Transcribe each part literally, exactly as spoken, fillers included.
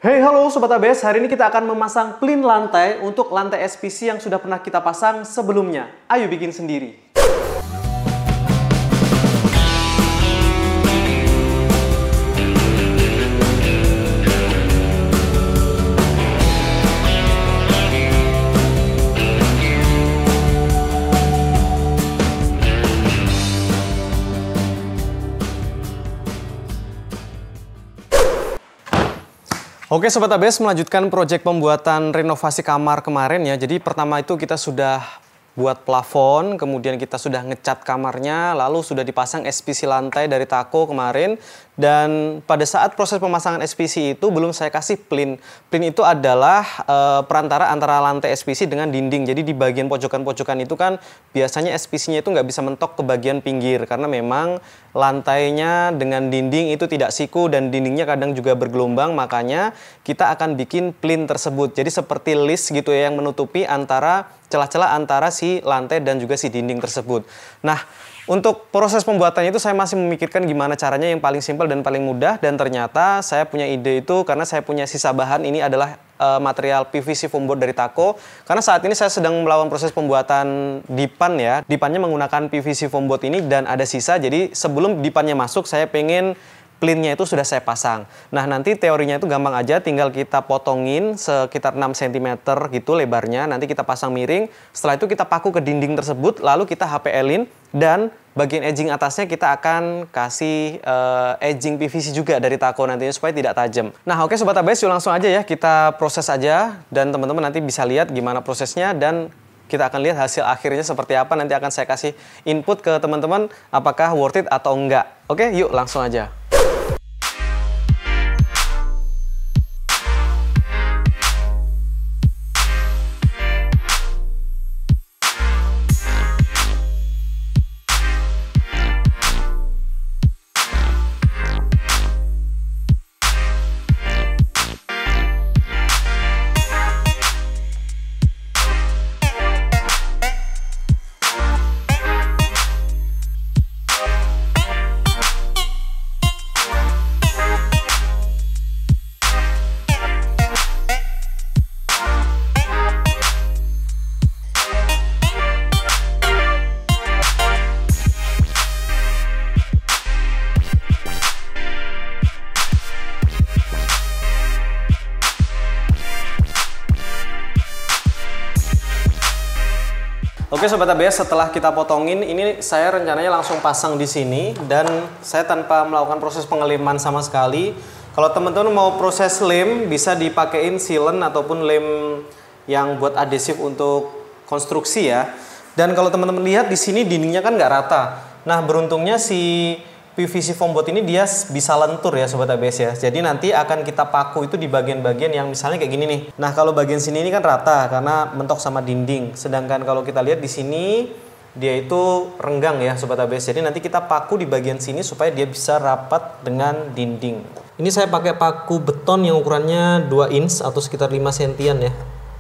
Hey halo Sobat A B S, hari ini kita akan memasang plin lantai untuk lantai S P C yang sudah pernah kita pasang sebelumnya. Ayo bikin sendiri. Oke Sobat A B S, melanjutkan proyek pembuatan renovasi kamar kemarin ya. Jadi pertama itu kita sudah buat plafon, kemudian kita sudah ngecat kamarnya, lalu sudah dipasang S P C lantai dari Taco kemarin. Dan pada saat proses pemasangan S P C itu belum saya kasih plin. Plin itu adalah e, perantara antara lantai S P C dengan dinding. Jadi di bagian pojokan-pojokan itu kan biasanya S P C-nya itu nggak bisa mentok ke bagian pinggir. Karena memang lantainya dengan dinding itu tidak siku dan dindingnya kadang juga bergelombang. Makanya kita akan bikin plin tersebut. Jadi seperti list gitu ya yang menutupi antara celah-celah antara si lantai dan juga si dinding tersebut. Nah, untuk proses pembuatannya itu saya masih memikirkan gimana caranya yang paling simpel dan paling mudah, dan ternyata saya punya ide itu karena saya punya sisa bahan. Ini adalah uh, material P V C foam board dari Taco. Karena saat ini saya sedang melakukan proses pembuatan dipan ya. Dipannya menggunakan P V C foam board ini dan ada sisa. Jadi sebelum dipannya masuk saya pengen plinnya itu sudah saya pasang. Nah nanti teorinya itu gampang aja, tinggal kita potongin sekitar enam sentimeter gitu lebarnya. Nanti kita pasang miring, setelah itu kita paku ke dinding tersebut, lalu kita H P L-in. Dan bagian edging atasnya kita akan kasih uh, edging P V C juga dari Taco nantinya supaya tidak tajam. Nah oke Sobat A B S, yuk langsung aja ya kita proses aja. Dan teman-teman nanti bisa lihat gimana prosesnya dan kita akan lihat hasil akhirnya seperti apa. Nanti akan saya kasih input ke teman-teman apakah worth it atau enggak. Oke yuk langsung aja. Oke Sobat A B S, setelah kita potongin, ini saya rencananya langsung pasang di sini dan saya tanpa melakukan proses pengeliman sama sekali. Kalau teman-teman mau proses lem, bisa dipakein sealant ataupun lem yang buat adhesif untuk konstruksi ya. Dan kalau teman-teman lihat di sini dindingnya kan nggak rata. Nah beruntungnya si P V C foam board ini dia bisa lentur ya Sobat A B S ya. Jadi nanti akan kita paku itu di bagian-bagian yang misalnya kayak gini nih. Nah kalau bagian sini ini kan rata karena mentok sama dinding. Sedangkan kalau kita lihat di sini dia itu renggang ya Sobat A B S. Jadi nanti kita paku di bagian sini supaya dia bisa rapat dengan dinding. Ini saya pakai paku beton yang ukurannya dua inch atau sekitar lima sentian ya.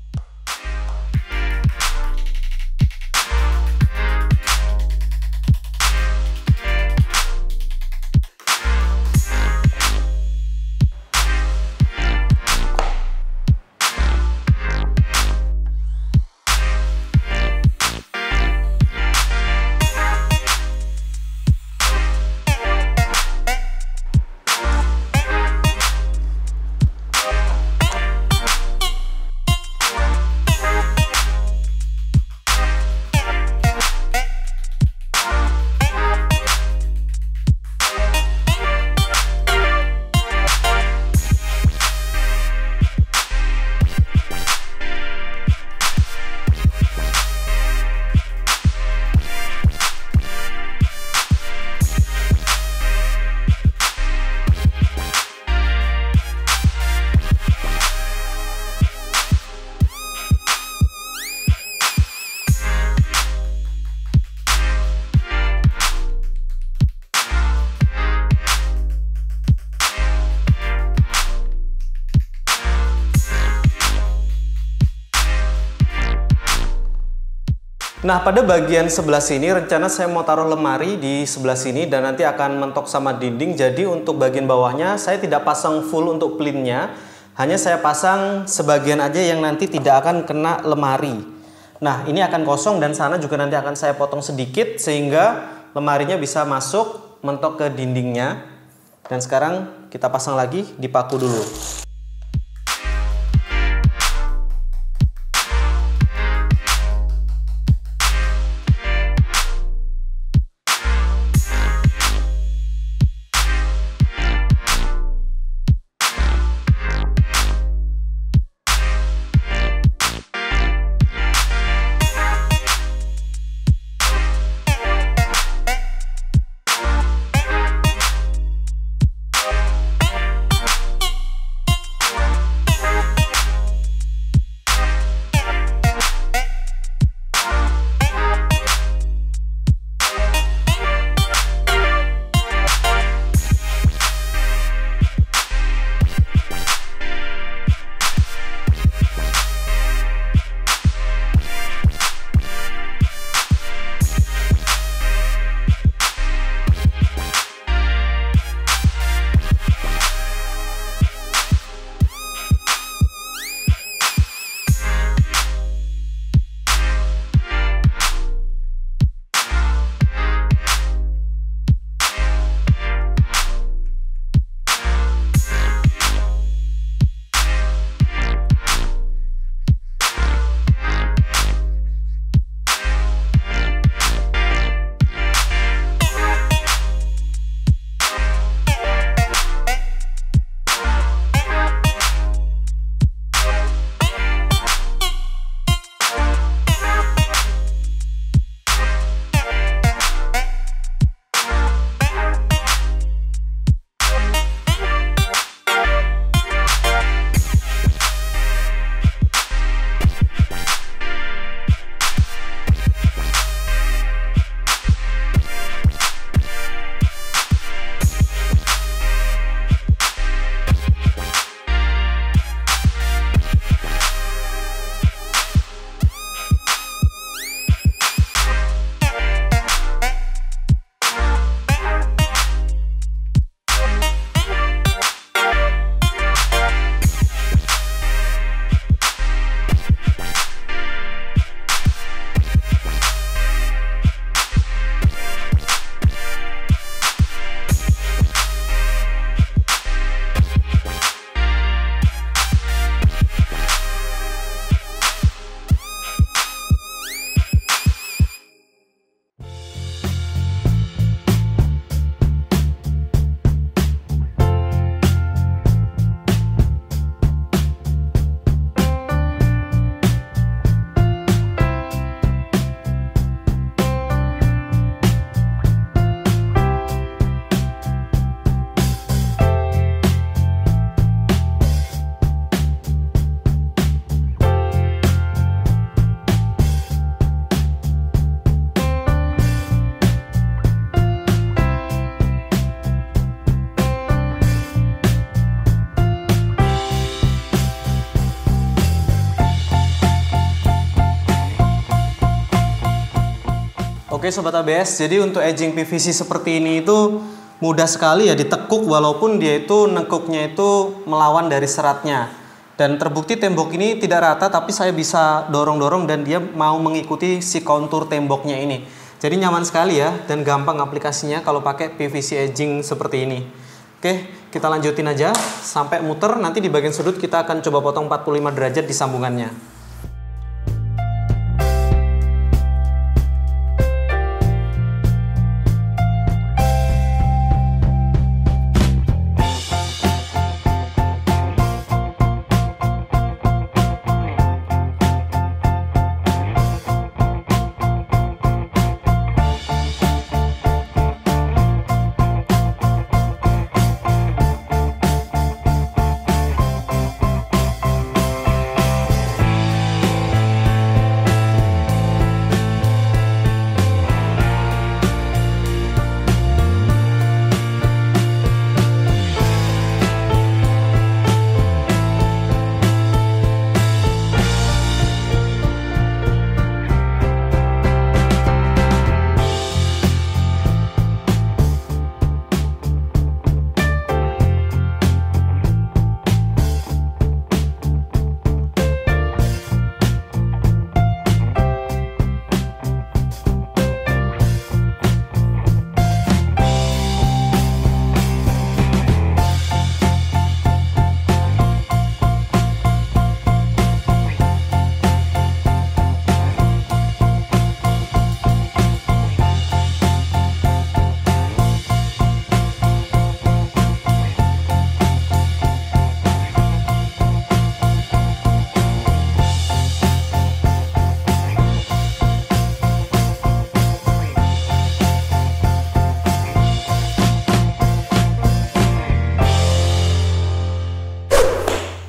Nah, pada bagian sebelah sini rencana saya mau taruh lemari di sebelah sini dan nanti akan mentok sama dinding. Jadi untuk bagian bawahnya saya tidak pasang full untuk plinnya, Hanya saya pasang sebagian aja yang nanti tidak akan kena lemari. Nah, ini akan kosong dan sana juga nanti akan saya potong sedikit sehingga lemarinya bisa masuk mentok ke dindingnya. Dan sekarang kita pasang lagi, dipaku dulu. Oke Sobat A B S, jadi untuk edging P V C seperti ini itu mudah sekali ya ditekuk walaupun dia itu nekuknya itu melawan dari seratnya. Dan terbukti tembok ini tidak rata tapi saya bisa dorong-dorong dan dia mau mengikuti si kontur temboknya ini. Jadi nyaman sekali ya dan gampang aplikasinya kalau pakai P V C edging seperti ini. Oke, kita lanjutin aja sampai muter, nanti di bagian sudut kita akan coba potong empat puluh lima derajat di sambungannya.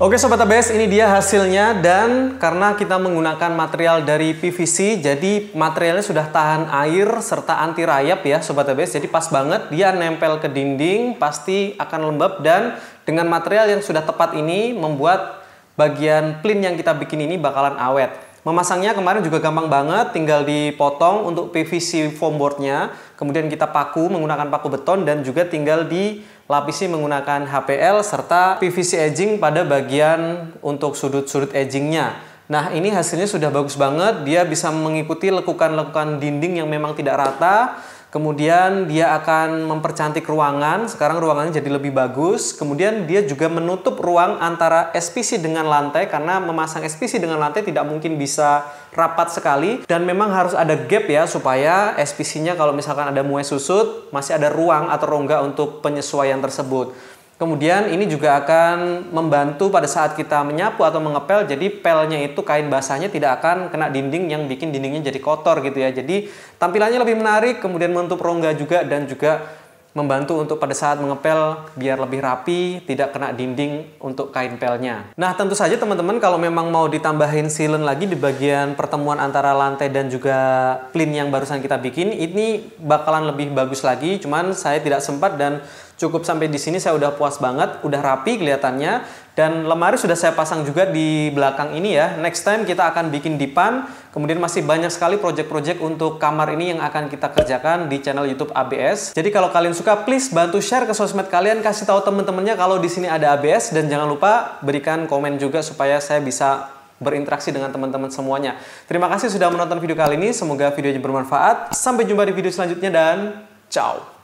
Oke Sobat A B S, ini dia hasilnya, dan karena kita menggunakan material dari P V C, jadi materialnya sudah tahan air serta anti rayap ya Sobat A B S. Jadi pas banget, dia nempel ke dinding, pasti akan lembab, dan dengan material yang sudah tepat ini membuat bagian plin yang kita bikin ini bakalan awet. Memasangnya kemarin juga gampang banget, tinggal dipotong untuk P V C foam boardnya, kemudian kita paku menggunakan paku beton, dan juga tinggal dilapisi menggunakan H P L serta P V C edging pada bagian untuk sudut-sudut edgingnya. Nah ini hasilnya sudah bagus banget, dia bisa mengikuti lekukan-lekukan dinding yang memang tidak rata. Kemudian dia akan mempercantik ruangan, sekarang ruangannya jadi lebih bagus. Kemudian dia juga menutup ruang antara S P C dengan lantai, karena memasang S P C dengan lantai tidak mungkin bisa rapat sekali. Dan memang harus ada gap ya, supaya S P C-nya kalau misalkan ada muai susut, masih ada ruang atau rongga untuk penyesuaian tersebut. Kemudian ini juga akan membantu pada saat kita menyapu atau mengepel, jadi pelnya itu, kain basahnya tidak akan kena dinding yang bikin dindingnya jadi kotor gitu ya. Jadi tampilannya lebih menarik, kemudian menutup rongga juga, dan juga membantu untuk pada saat mengepel biar lebih rapi, tidak kena dinding untuk kain pelnya. Nah tentu saja teman-teman kalau memang mau ditambahin sealant lagi di bagian pertemuan antara lantai dan juga plin yang barusan kita bikin, ini bakalan lebih bagus lagi. Cuman saya tidak sempat, dan cukup sampai di sini saya udah puas banget, udah rapi kelihatannya. Dan lemari sudah saya pasang juga di belakang ini ya. Next time kita akan bikin dipan. Kemudian masih banyak sekali project-project untuk kamar ini yang akan kita kerjakan di channel YouTube A B S. Jadi kalau kalian suka, please bantu share ke sosmed kalian, kasih tahu teman-temannya kalau di sini ada A B S, dan jangan lupa berikan komen juga supaya saya bisa berinteraksi dengan teman-teman semuanya. Terima kasih sudah menonton video kali ini, semoga videonya bermanfaat. Sampai jumpa di video selanjutnya dan ciao.